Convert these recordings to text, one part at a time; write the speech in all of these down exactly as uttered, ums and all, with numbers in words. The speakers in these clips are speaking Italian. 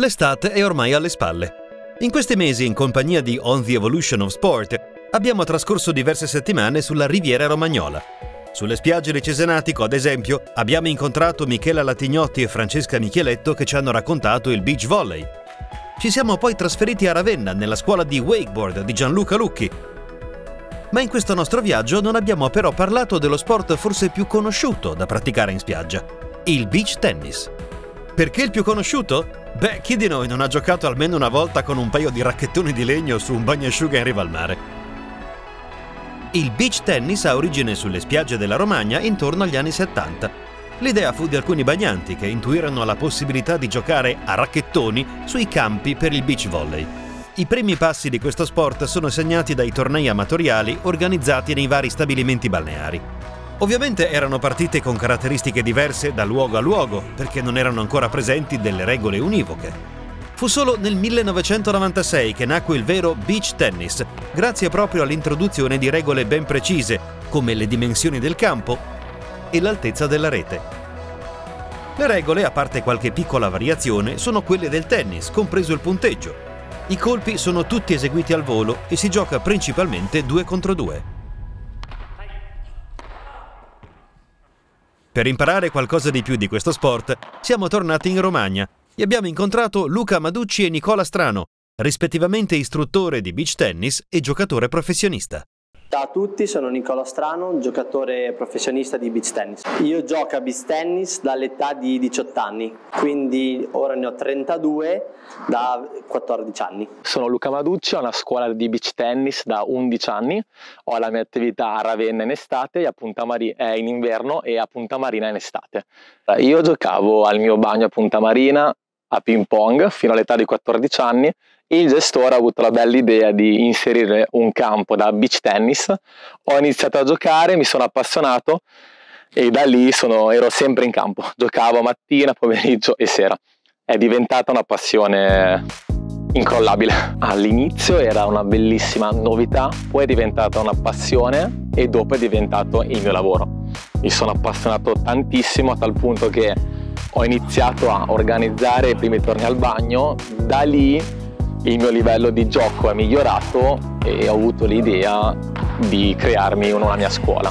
L'estate è ormai alle spalle. In questi mesi, in compagnia di On the Evolution of Sport, abbiamo trascorso diverse settimane sulla Riviera Romagnola. Sulle spiagge di Cesenatico, ad esempio, abbiamo incontrato Michela Latignotti e Francesca Micheletto che ci hanno raccontato il beach volley. Ci siamo poi trasferiti a Ravenna, nella scuola di wakeboard di Gianluca Lucchi. Ma in questo nostro viaggio non abbiamo però parlato dello sport forse più conosciuto da praticare in spiaggia, il beach tennis. Perché il più conosciuto? Beh, chi di noi non ha giocato almeno una volta con un paio di racchettoni di legno su un bagnasciuga in riva al mare? Il beach tennis ha origine sulle spiagge della Romagna intorno agli anni settanta. L'idea fu di alcuni bagnanti che intuirono la possibilità di giocare a racchettoni sui campi per il beach volley. I primi passi di questo sport sono segnati dai tornei amatoriali organizzati nei vari stabilimenti balneari. Ovviamente erano partite con caratteristiche diverse da luogo a luogo, perché non erano ancora presenti delle regole univoche. Fu solo nel millenovecentonovantasei che nacque il vero beach tennis, grazie proprio all'introduzione di regole ben precise, come le dimensioni del campo e l'altezza della rete. Le regole, a parte qualche piccola variazione, sono quelle del tennis, compreso il punteggio. I colpi sono tutti eseguiti al volo e si gioca principalmente due contro due. Per imparare qualcosa di più di questo sport, siamo tornati in Romagna e abbiamo incontrato Luca Maducci e Nicola Strano, rispettivamente istruttore di beach tennis e giocatore professionista. Ciao a tutti, sono Nicola Strano, giocatore professionista di beach tennis. Io gioco a beach tennis dall'età di diciotto anni, quindi ora ne ho trentadue da quattordici anni. Sono Luca Maducci, ho una scuola di beach tennis da undici anni, ho la mia attività a Ravenna in estate e a Punta Marina eh, in inverno e a Punta Marina in estate. Io giocavo al mio bagno a Punta Marina a ping pong fino all'età di quattordici anni. Il gestore ha avuto la bella idea di inserire un campo da beach tennis, ho iniziato a giocare, mi sono appassionato e da lì sono, ero sempre in campo, giocavo mattina, pomeriggio e sera. È diventata una passione incrollabile. All'inizio era una bellissima novità, poi è diventata una passione e dopo è diventato il mio lavoro. Mi sono appassionato tantissimo a tal punto che ho iniziato a organizzare i primi tornei al bagno, da lì il mio livello di gioco è migliorato e ho avuto l'idea di crearmi una mia scuola.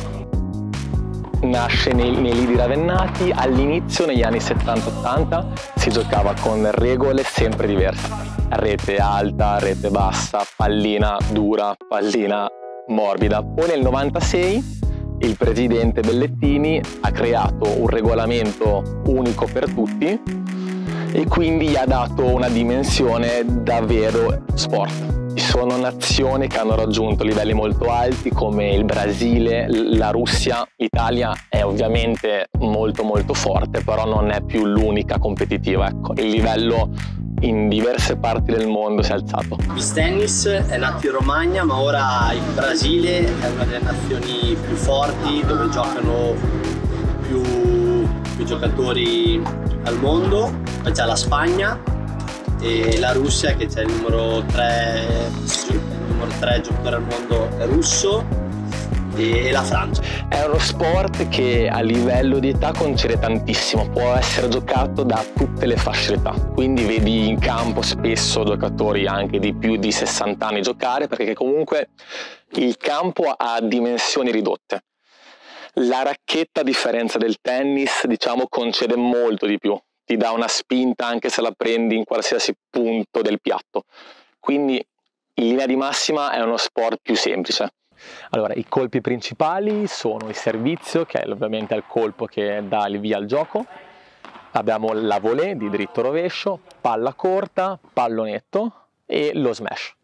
Nasce nei, nei lidi ravennati, all'inizio negli anni settanta ottanta si giocava con regole sempre diverse. Rete alta, rete bassa, pallina dura, pallina morbida. Poi nel novantasei il presidente Bellettini ha creato un regolamento unico per tutti e quindi gli ha dato una dimensione davvero sport. Ci sono nazioni che hanno raggiunto livelli molto alti come il Brasile, la Russia. L'Italia è ovviamente molto molto forte, però non è più l'unica competitiva. Ecco, il livello in diverse parti del mondo si è alzato. Il beach tennis è nato in Romagna, ma ora il Brasile è una delle nazioni più forti dove giocano più, più giocatori al mondo. Poi c'è la Spagna e la Russia che c'è il numero tre, il numero tre giocatore al mondo è russo, e la Francia. È uno sport che a livello di età concede tantissimo, può essere giocato da tutte le fasce d'età, quindi vedi in campo spesso giocatori anche di più di sessanta anni giocare, perché comunque il campo ha dimensioni ridotte. La racchetta, a differenza del tennis, diciamo, concede molto di più, ti dà una spinta anche se la prendi in qualsiasi punto del piatto, quindi in linea di massima è uno sport più semplice. Allora, i colpi principali sono il servizio, che è ovviamente il colpo che dà il via al gioco. Abbiamo la volée di dritto rovescio, palla corta, pallonetto e lo smash.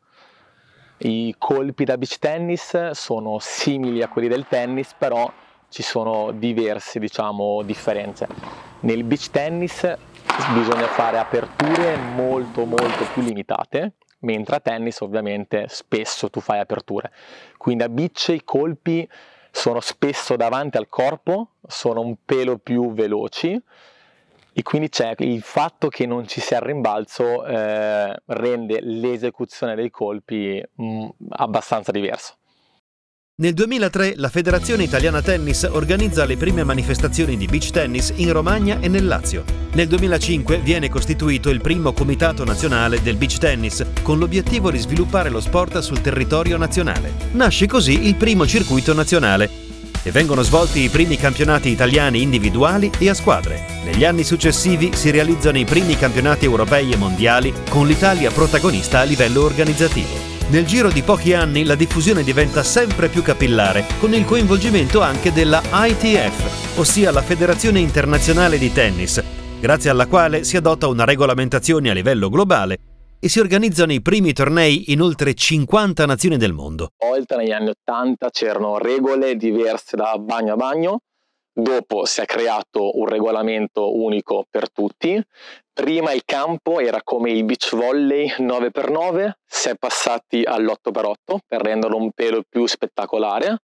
I colpi da beach tennis sono simili a quelli del tennis, però ci sono diverse, diciamo, differenze. Nel beach tennis bisogna fare aperture molto molto più limitate, mentre a tennis ovviamente spesso tu fai aperture. Quindi a beach i colpi sono spesso davanti al corpo, sono un pelo più veloci e quindi c'è il fatto che non ci sia il rimbalzo eh, rende l'esecuzione dei colpi mh, abbastanza diverso. Nel duemilatré la Federazione Italiana Tennis organizza le prime manifestazioni di beach tennis in Romagna e nel Lazio. Nel duemilacinque viene costituito il primo comitato nazionale del beach tennis, con l'obiettivo di sviluppare lo sport sul territorio nazionale. Nasce così il primo circuito nazionale e vengono svolti i primi campionati italiani individuali e a squadre. Negli anni successivi si realizzano i primi campionati europei e mondiali, con l'Italia protagonista a livello organizzativo. Nel giro di pochi anni la diffusione diventa sempre più capillare, con il coinvolgimento anche della I T F, ossia la Federazione Internazionale di Tennis, grazie alla quale si adotta una regolamentazione a livello globale e si organizzano i primi tornei in oltre cinquanta nazioni del mondo. Volta negli anni ottanta c'erano regole diverse da bagno a bagno, dopo si è creato un regolamento unico per tutti. Prima il campo era come il beach volley nove per nove, si è passati all'otto per otto per renderlo un pelo più spettacolare.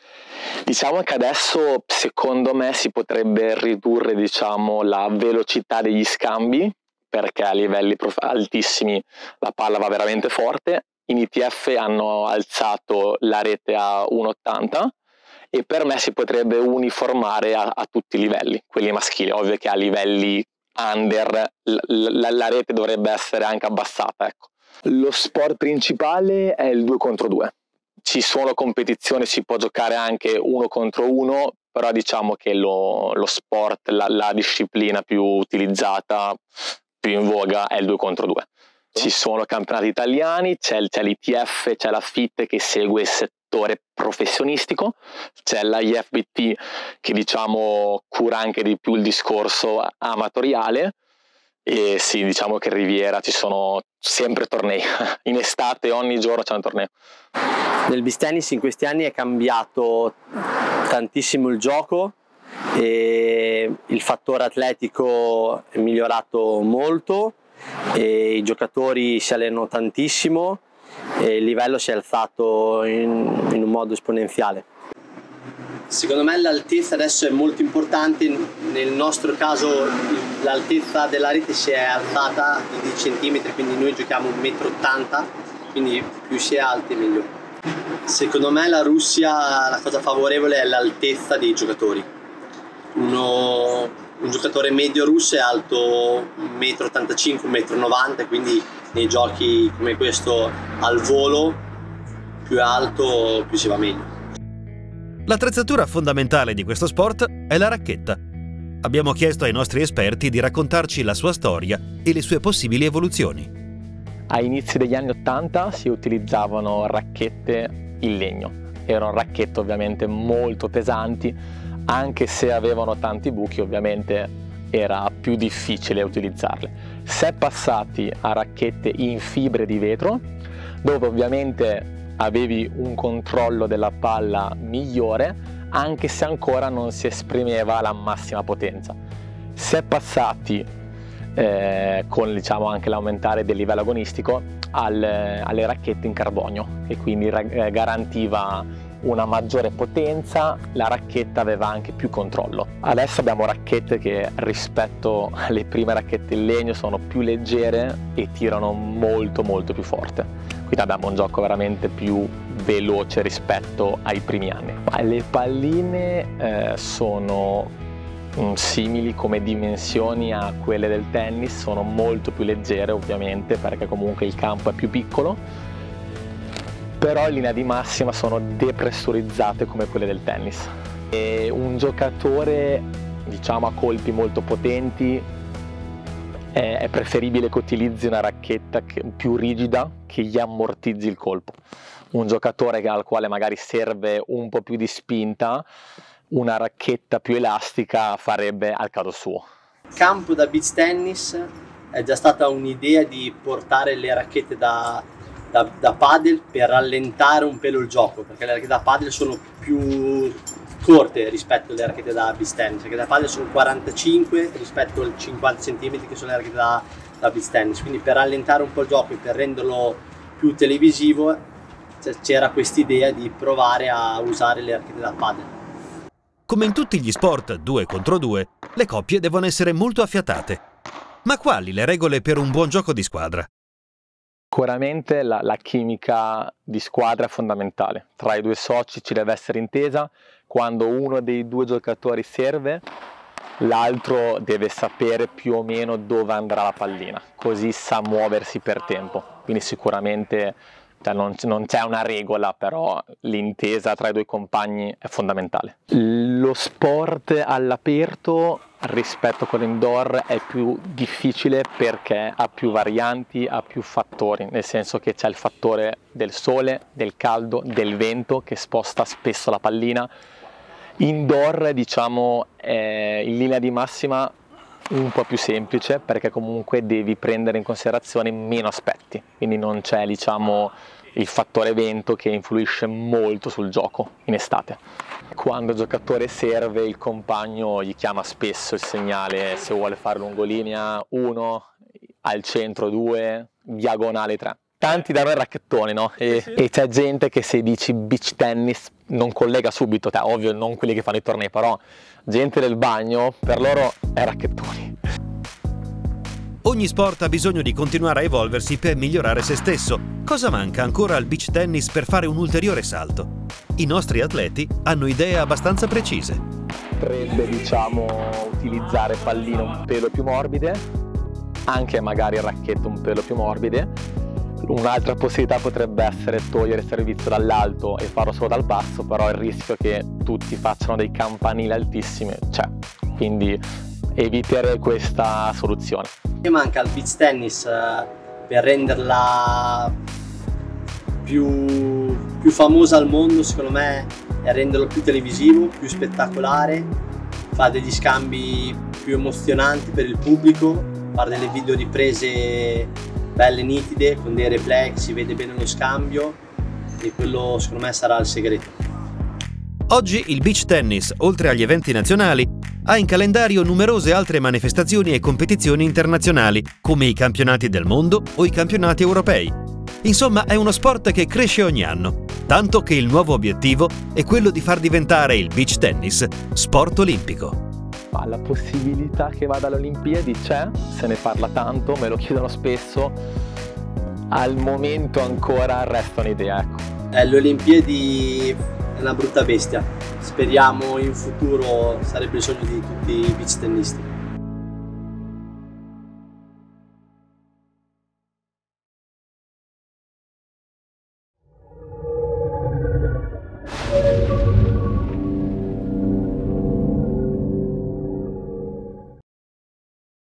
Diciamo che adesso secondo me si potrebbe ridurre, diciamo, la velocità degli scambi, perché a livelli altissimi la palla va veramente forte. In I T F hanno alzato la rete a uno virgola ottanta e per me si potrebbe uniformare a, a tutti i livelli, quelli maschili. Ovvio che a livelli under la, la rete dovrebbe essere anche abbassata, ecco. Lo sport principale è il due contro due. Ci sono competizioni, si può giocare anche uno contro uno, però diciamo che lo, lo sport, la, la disciplina più utilizzata, più in voga è il due contro due. Ci sono campionati italiani, c'è l'I T F, c'è la F I T che segue il settore professionistico, c'è la I F B T che diciamo cura anche di più il discorso amatoriale, e sì, diciamo che in Riviera ci sono sempre tornei, in estate ogni giorno c'è un torneo. Nel beach tennis in questi anni è cambiato tantissimo il gioco e il fattore atletico è migliorato molto e i giocatori si allenano tantissimo e il livello si è alzato in, in un modo esponenziale. Secondo me l'altezza adesso è molto importante, nel nostro caso l'altezza della rete si è alzata di dieci centimetri, quindi noi giochiamo un metro e ottanta, quindi più si è alti meglio. Secondo me la Russia, la cosa favorevole è l'altezza dei giocatori. Uno, un giocatore medio russo è alto un metro e ottantacinque, un metro e novanta, quindi nei giochi come questo al volo più è alto più si va meglio. L'attrezzatura fondamentale di questo sport è la racchetta. Abbiamo chiesto ai nostri esperti di raccontarci la sua storia e le sue possibili evoluzioni. A inizi degli anni ottanta si utilizzavano racchette in legno. Erano racchette ovviamente molto pesanti, anche se avevano tanti buchi ovviamente era più difficile utilizzarle. Si è passati a racchette in fibre di vetro, dove ovviamente avevi un controllo della palla migliore, anche se ancora non si esprimeva la massima potenza. Si è passati eh, con diciamo anche l'aumentare del livello agonistico al, alle racchette in carbonio, che quindi eh, garantiva una maggiore potenza, la racchetta aveva anche più controllo. Adesso abbiamo racchette che rispetto alle prime racchette in legno sono più leggere e tirano molto molto più forte. Quindi abbiamo un gioco veramente più veloce rispetto ai primi anni. Le palline eh, sono mm, simili come dimensioni a quelle del tennis, sono molto più leggere ovviamente perché comunque il campo è più piccolo, però in linea di massima sono depressurizzate come quelle del tennis. E un giocatore diciamo a colpi molto potenti è preferibile che utilizzi una racchetta più rigida che gli ammortizzi il colpo. Un giocatore al quale magari serve un po' più di spinta, una racchetta più elastica farebbe al caso suo. Campo da beach tennis è già stata un'idea di portare le racchette da, da, da padel per rallentare un pelo il gioco, perché le racchette da padel sono più corte rispetto alle racchette da beach tennis, perché da padel sono quarantacinque rispetto ai cinquanta centimetri che sono le racchette da, da beach tennis, quindi per rallentare un po' il gioco e per renderlo più televisivo c'era quest'idea di provare a usare le racchette da padel. Come in tutti gli sport due contro due, le coppie devono essere molto affiatate. Ma quali le regole per un buon gioco di squadra? Sicuramente la, la chimica di squadra è fondamentale, tra i due soci ci deve essere intesa. Quando uno dei due giocatori serve, l'altro deve sapere più o meno dove andrà la pallina, così sa muoversi per tempo. Quindi sicuramente cioè, non, non c'è una regola, però l'intesa tra i due compagni è fondamentale. Lo sport all'aperto rispetto con l'indoor è più difficile perché ha più varianti, ha più fattori, nel senso che c'è il fattore del sole, del caldo, del vento che sposta spesso la pallina. Indoor, diciamo, è in linea di massima un po' più semplice perché comunque devi prendere in considerazione meno aspetti, quindi non c'è, diciamo, il fattore vento che influisce molto sul gioco in estate. Quando il giocatore serve, il compagno gli chiama spesso il segnale se vuole fare lungolinea uno, al centro due, diagonale tre. Tanti danno il racchettone, no? E, sì, sì. E c'è gente che se dici beach tennis non collega subito, cioè, ovvio non quelli che fanno i tornei, però gente del bagno, per loro è racchettoni. Ogni sport ha bisogno di continuare a evolversi per migliorare se stesso. Cosa manca ancora al beach tennis per fare un ulteriore salto? I nostri atleti hanno idee abbastanza precise. Potrebbe, diciamo, utilizzare palline un pelo più morbide, anche magari racchette un pelo più morbide. Un'altra possibilità potrebbe essere togliere il servizio dall'alto e farlo solo dal basso, però il rischio che tutti facciano dei campanili altissimi c'è, quindi evitare questa soluzione. Che manca al beach tennis eh, per renderla più, più famosa al mondo, secondo me, è renderlo più televisivo, più spettacolare, fare degli scambi più emozionanti per il pubblico, fare delle videoriprese belle nitide con dei replay che si vede bene lo scambio, e quello secondo me sarà il segreto. Oggi il beach tennis, oltre agli eventi nazionali, ha in calendario numerose altre manifestazioni e competizioni internazionali, come i campionati del mondo o i campionati europei. Insomma, è uno sport che cresce ogni anno, tanto che il nuovo obiettivo è quello di far diventare il beach tennis sport olimpico. Ma la possibilità che vada alle Olimpiadi c'è, se ne parla tanto, me lo chiedono spesso, al momento ancora resta un'idea, ecco. Eh, le Olimpiadi è una brutta bestia, speriamo in futuro sarebbe il sogno di tutti i beach tennisti.